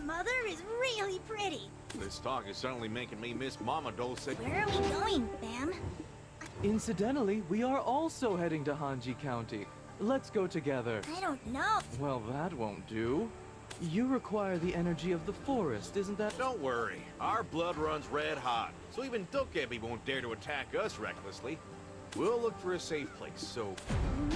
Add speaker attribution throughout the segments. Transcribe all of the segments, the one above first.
Speaker 1: Mother is really pretty.
Speaker 2: This talk is suddenly making me miss Mama Dulce.
Speaker 1: Where are we going, Bam?
Speaker 3: Incidentally, we are also heading to Hanji County. Let's go together.
Speaker 1: I don't know.
Speaker 3: Well, that won't do. You require the energy of the forest, isn't that?
Speaker 2: Don't worry, our blood runs red hot, so even Dokebi won't dare to attack us recklessly. We'll look for a safe place, so...
Speaker 1: Me?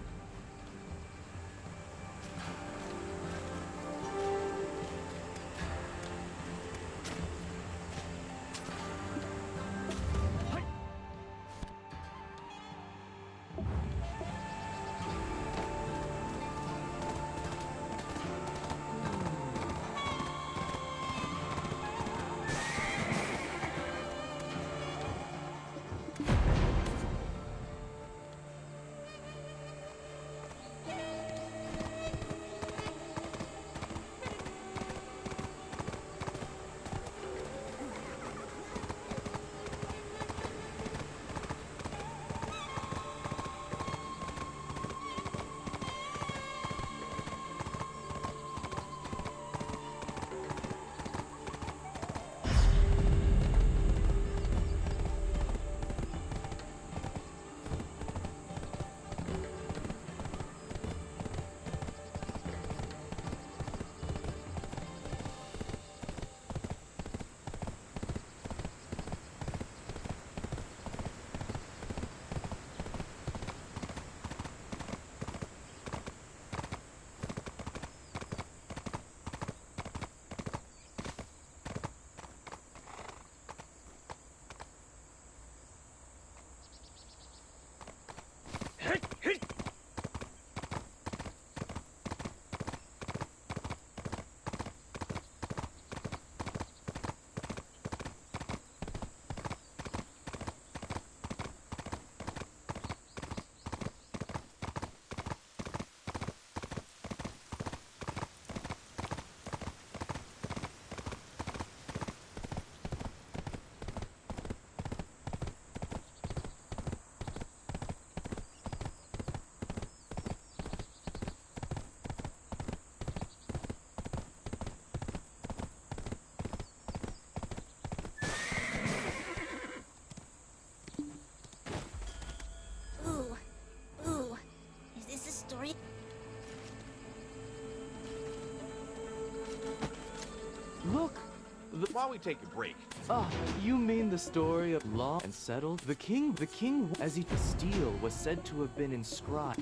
Speaker 3: Look!
Speaker 2: While we take a break.
Speaker 3: Ah, you mean the story of law and settled? The king, as he steel was said to have been inscribed.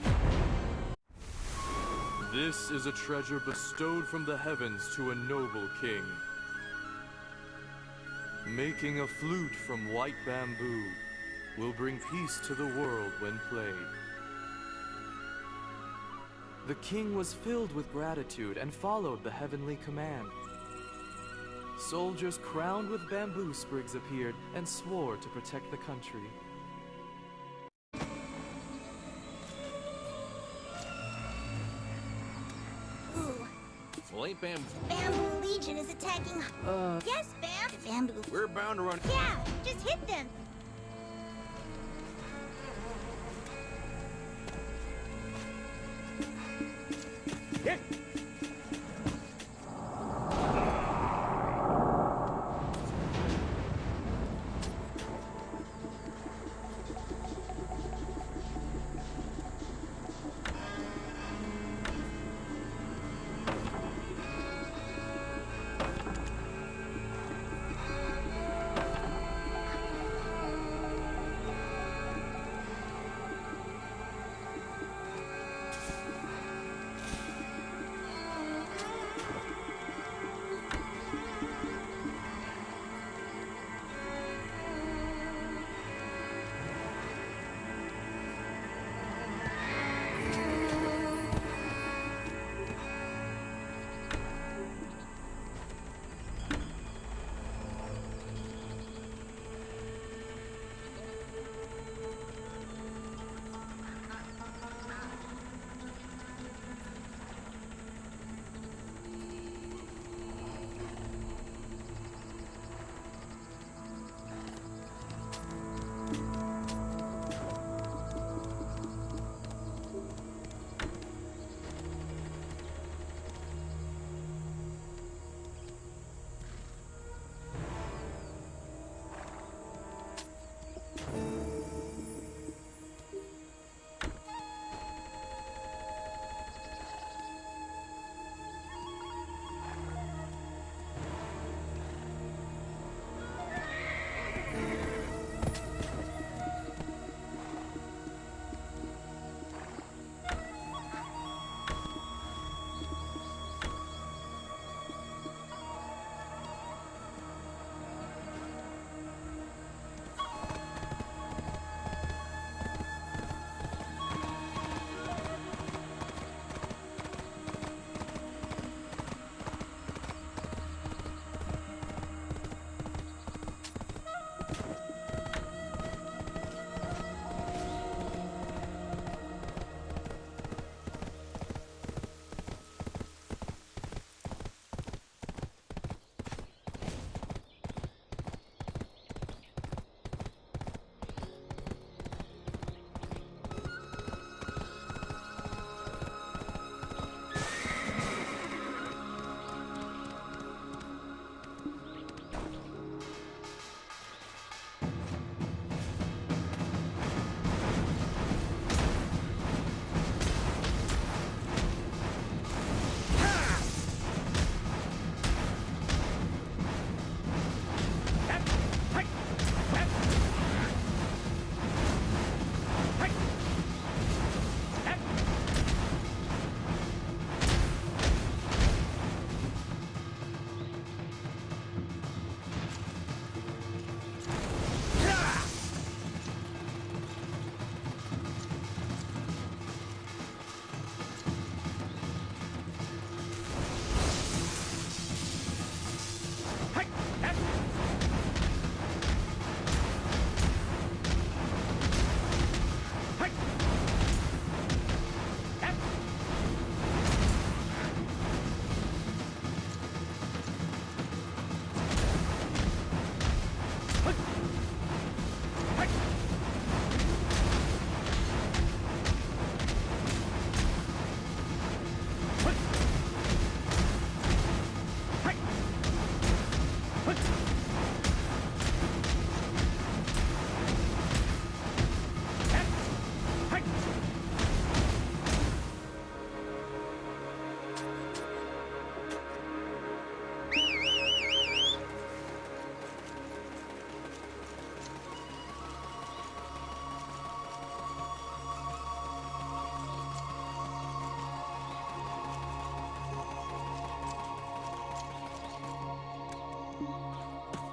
Speaker 4: This is a treasure bestowed from the heavens to a noble king. Making a flute from white bamboo will bring peace to the world when played.
Speaker 3: The king was filled with gratitude and followed the heavenly command. Soldiers crowned with bamboo sprigs appeared and swore to protect the country.
Speaker 1: Ooh.
Speaker 2: Well, ain't
Speaker 1: Bamboo Legion is attacking... Yes, Bam! The bamboo...
Speaker 2: We're bound to run...
Speaker 1: Yeah! Just hit them!
Speaker 2: Hit!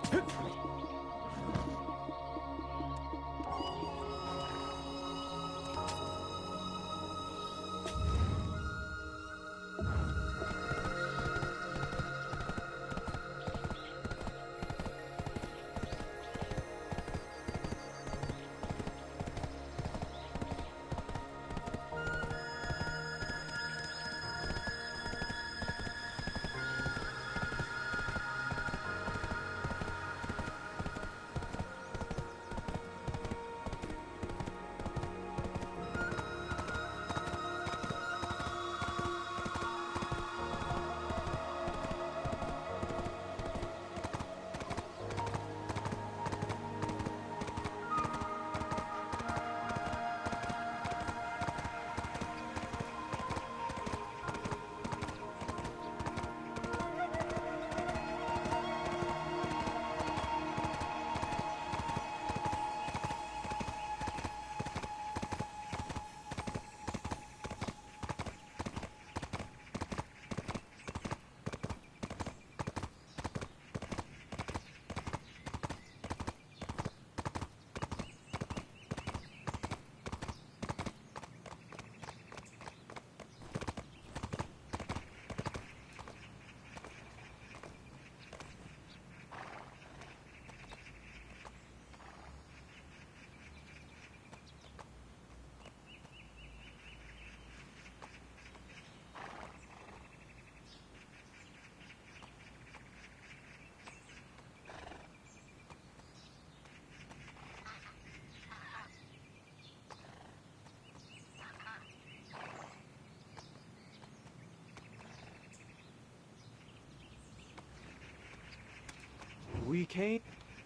Speaker 3: We came.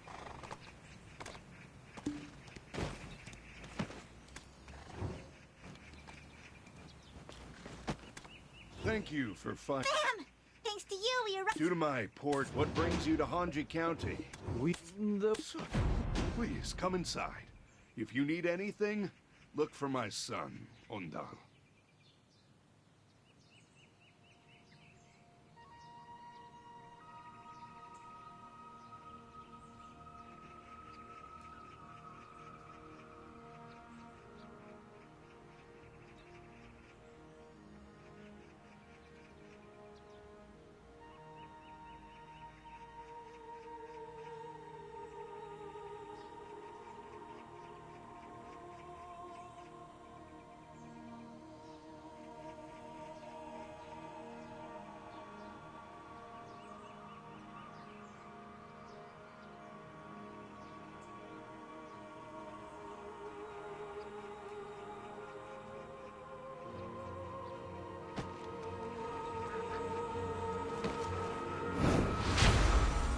Speaker 5: Thank you for finding.
Speaker 1: Bam! Thanks to you, we arrived.
Speaker 5: Due to my port, what brings you to Hanji County?
Speaker 3: The
Speaker 5: Please come inside. If you need anything, look for my son, Ondal.